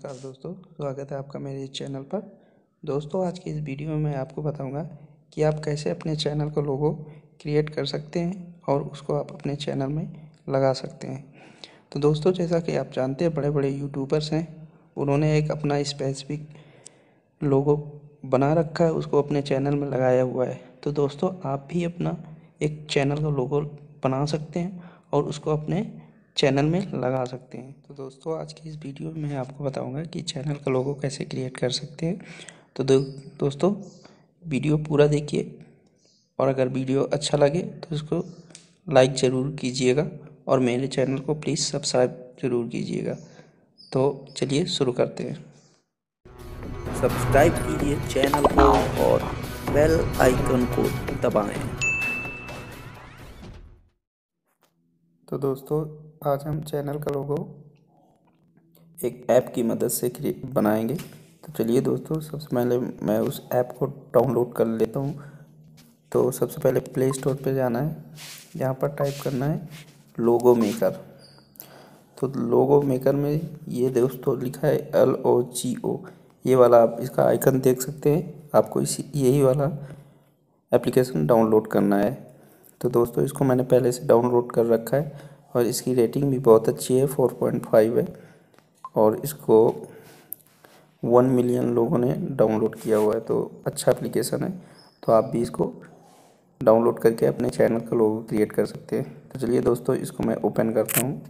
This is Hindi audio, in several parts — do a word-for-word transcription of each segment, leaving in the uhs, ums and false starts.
नमस्कार दोस्तों, स्वागत है आपका मेरे इस चैनल पर। दोस्तों, आज की इस वीडियो में मैं आपको बताऊंगा कि आप कैसे अपने चैनल का लोगो क्रिएट कर सकते हैं और उसको आप अपने चैनल में लगा सकते हैं। तो दोस्तों, जैसा कि आप जानते हैं, बड़े बड़े यूट्यूबर्स हैं, उन्होंने एक अपना स्पेसिफिक लोगो बना रखा है, उसको अपने चैनल में लगाया हुआ है। तो दोस्तों, आप भी अपना एक चैनल का लोगो बना सकते हैं और उसको अपने चैनल में लगा सकते हैं। तो दोस्तों, आज की इस वीडियो में मैं आपको बताऊंगा कि चैनल का लोगो कैसे क्रिएट कर सकते हैं। तो दो, दोस्तों वीडियो पूरा देखिए और अगर वीडियो अच्छा लगे तो इसको लाइक ज़रूर कीजिएगा और मेरे चैनल को प्लीज़ सब्सक्राइब ज़रूर कीजिएगा। तो चलिए शुरू करते हैं। सब्सक्राइब कीजिए चैनल को और बेल आइकन को दबाएं। तो दोस्तों, आज हम चैनल का लोगो एक ऐप की मदद से क्रिएट बनाएंगे। तो चलिए दोस्तों, सबसे पहले मैं उस ऐप को डाउनलोड कर लेता हूँ। तो सबसे पहले प्ले स्टोर पे जाना है, यहाँ पर टाइप करना है लोगो मेकर। तो लोगो मेकर में ये दोस्तों लिखा है एल ओ जी ओ, ये वाला आप इसका आइकन देख सकते हैं। आपको इसी यही वाला एप्लीकेशन डाउनलोड करना है। तो दोस्तों, इसको मैंने पहले से डाउनलोड कर रखा है और इसकी रेटिंग भी बहुत अच्छी है, फोर पॉइंट फाइव है और इसको वन मिलियन लोगों ने डाउनलोड किया हुआ है। तो अच्छा एप्लीकेशन है, तो आप भी इसको डाउनलोड करके अपने चैनल का लोगो क्रिएट कर सकते हैं। तो चलिए दोस्तों, इसको मैं ओपन करता हूँ।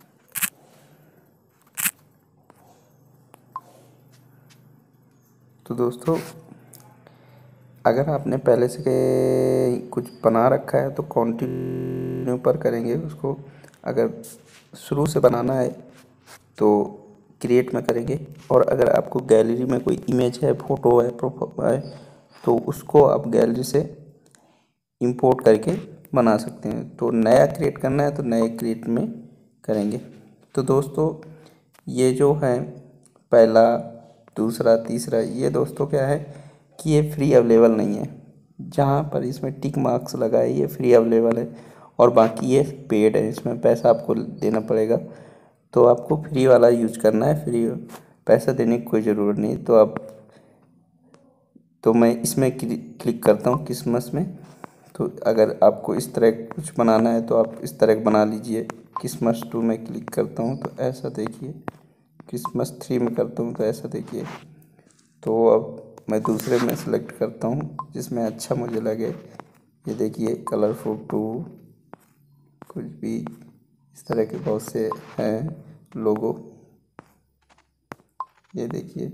तो दोस्तों, अगर आपने पहले से कुछ बना रखा है तो कंटिन्यू पर करेंगे उसको। अगर शुरू से बनाना है तो क्रिएट में करेंगे, और अगर आपको गैलरी में कोई इमेज है, फ़ोटो है, प्रोफाइल है, तो उसको आप गैलरी से इंपोर्ट करके बना सकते हैं। तो नया क्रिएट करना है तो नए क्रिएट में करेंगे। तो दोस्तों, ये जो है पहला, दूसरा, तीसरा, ये दोस्तों क्या है कि ये फ्री अवेलेबल नहीं है। जहाँ पर इसमें टिक मार्क्स लगा है ये फ्री अवेलेबल है, और बाकी ये पेड है, इसमें पैसा आपको देना पड़ेगा। तो आपको फ्री वाला यूज करना है, फ्री पैसा देने की कोई ज़रूरत नहीं। तो आप तो मैं इसमें क्लिक करता हूँ क्रिसमस में। तो अगर आपको इस तरह कुछ बनाना है तो आप इस तरह बना लीजिए। क्रिसमस टू में क्लिक करता हूँ तो ऐसा देखिए, क्रिसमस थ्री में करता हूँ तो ऐसा देखिए। तो अब मैं दूसरे में सेलेक्ट करता हूँ जिसमें अच्छा मुझे लगे। ये देखिए, कलरफुल टू, कुछ भी इस तरह के बहुत से हैं लोगो। ये देखिए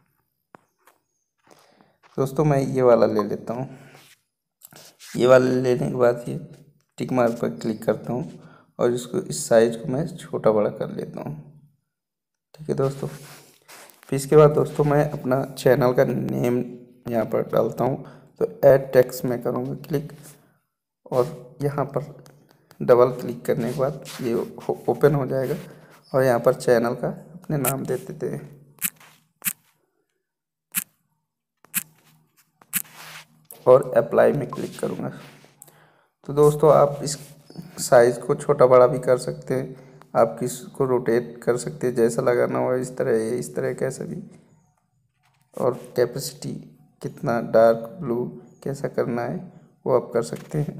दोस्तों, मैं ये वाला ले लेता हूँ। ये वाला लेने के बाद ये टिक मार्क पर क्लिक करता हूँ और इसको इस साइज को मैं छोटा बड़ा कर लेता हूँ। ठीक है दोस्तों, फिर इसके बाद दोस्तों मैं अपना चैनल का नेम यहाँ पर डालता हूँ। तो ऐड टेक्स्ट में करूँगा क्लिक, और यहाँ पर डबल क्लिक करने के बाद ये ओपन हो जाएगा और यहाँ पर चैनल का अपने नाम दे देते हैं। और अप्लाई में क्लिक करूँगा। तो दोस्तों, आप इस साइज़ को छोटा बड़ा भी कर सकते हैं, आप किसको रोटेट कर सकते हैं, जैसा लगाना हो इस तरह, ये इस तरह कैसा भी। और कैपेसिटी कितना डार्क ब्लू कैसा करना है वो आप कर सकते हैं।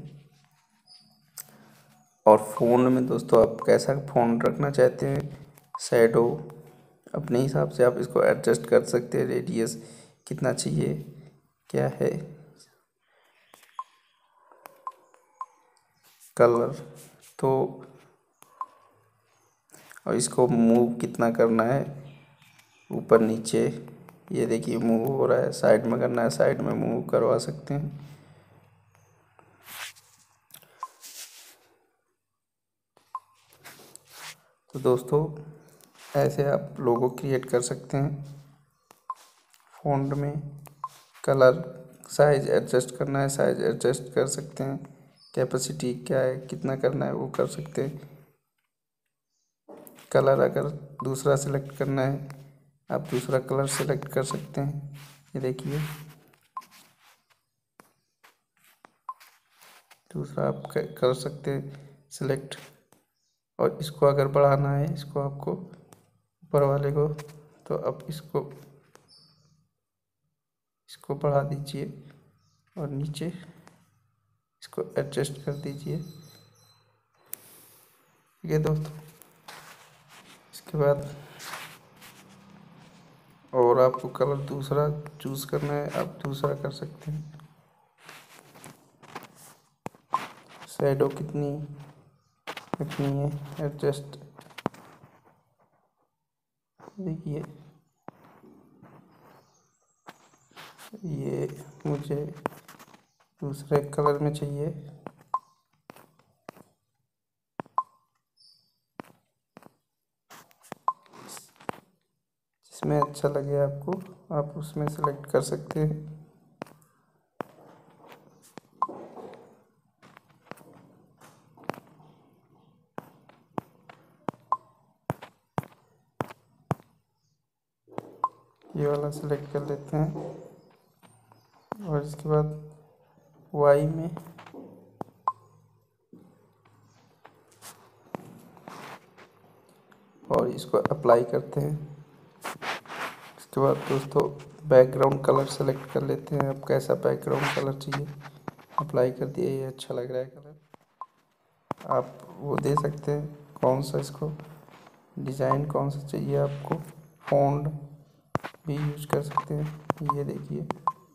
और फ़ोन में दोस्तों आप कैसा फ़ोन रखना चाहते हैं, शैडो अपने हिसाब से आप इसको एडजस्ट कर सकते हैं। रेडियस कितना चाहिए, क्या है, कलर, तो और इसको मूव कितना करना है, ऊपर नीचे, ये देखिए मूव हो रहा है। साइड में करना है, साइड में मूव करवा सकते हैं। तो दोस्तों, ऐसे आप लोगो क्रिएट कर सकते हैं। फ़ॉन्ट में कलर, साइज एडजस्ट करना है, साइज एडजस्ट कर सकते हैं। कैपेसिटी क्या है, कितना करना है वो कर सकते हैं। कलर अगर दूसरा सेलेक्ट करना है, आप दूसरा कलर सेलेक्ट कर सकते हैं। ये देखिए, दूसरा आप कर सकते हैं सिलेक्ट। और इसको अगर बढ़ाना है, इसको आपको ऊपर वाले को तो अब इसको इसको बढ़ा दीजिए और नीचे इसको एडजस्ट कर दीजिए। ठीक है दोस्तों, इसके बाद और आपको कलर दूसरा चूज करना है, आप दूसरा कर सकते हैं। शैडो कितनी कितनी है एडजस्ट, देखिए ये मुझे दूसरे कलर में चाहिए। जिसमें अच्छा लगे आपको आप उसमें सेलेक्ट कर सकते हैं। ये वाला सेलेक्ट कर लेते हैं और इसके बाद वाई में और इसको अप्लाई करते हैं। इसके बाद दोस्तों बैकग्राउंड कलर सेलेक्ट कर लेते हैं। अब कैसा बैकग्राउंड कलर चाहिए, अप्लाई कर दिए। ये अच्छा लग रहा है कलर, आप वो दे सकते हैं कौन सा, इसको डिज़ाइन कौन सा चाहिए आपको, फॉन्ट भी यूज कर सकते हैं। ये देखिए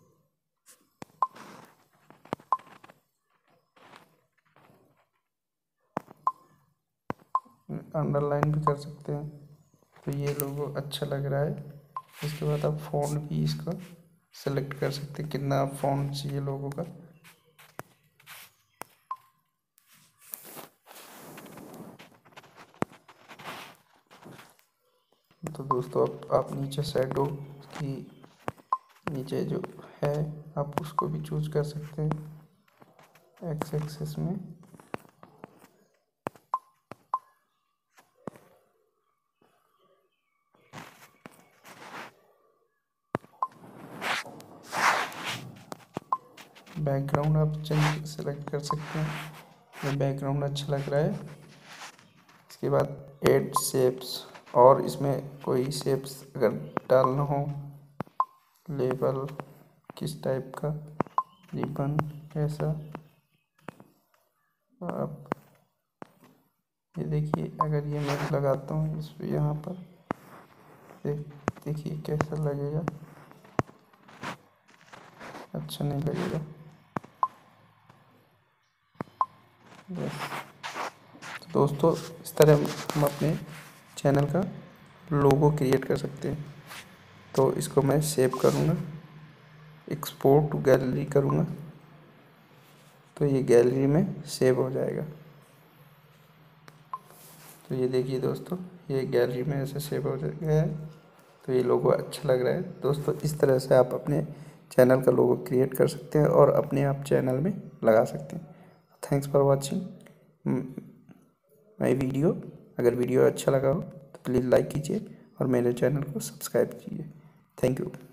अंडरलाइन भी कर सकते हैं। तो ये लोगो अच्छा लग रहा है। इसके बाद आप फॉन्ट भी इसका सेलेक्ट कर सकते हैं, कितना फॉन्ट चाहिए लोगों का। तो दोस्तों आप, आप नीचे शैडो की नीचे जो है आप उसको भी चूज कर सकते हैं एक्स एक्सिस में। बैकग्राउंड आप चेंज सेलेक्ट कर सकते हैं, ये बैकग्राउंड अच्छा लग रहा है। इसके बाद ऐड शेप्स, और इसमें कोई शेप्स अगर डालना हो, लेबल किस टाइप का, रिबन कैसा, आप ये देखिए। अगर ये मैं लगाता हूँ इस यहाँ पर, देख देखिए कैसा लगेगा, अच्छा नहीं लगेगा। बस तो दोस्तों इस तरह हम अपने चैनल का लोगो क्रिएट कर सकते हैं। तो इसको मैं सेव करूँगा, एक्सपोर्ट टू गैलरी करूँगा, तो ये गैलरी में सेव हो जाएगा। तो ये देखिए दोस्तों, ये गैलरी में ऐसे सेव हो गया है। तो ये लोगो अच्छा लग रहा है दोस्तों। इस तरह से आप अपने चैनल का लोगो क्रिएट कर सकते हैं और अपने आप चैनल में लगा सकते हैं। Thanks for watching my video. अगर वीडियो अच्छा लगा हो तो प्लीज़ लाइक कीजिए और मेरे चैनल को सब्सक्राइब कीजिए। Thank you.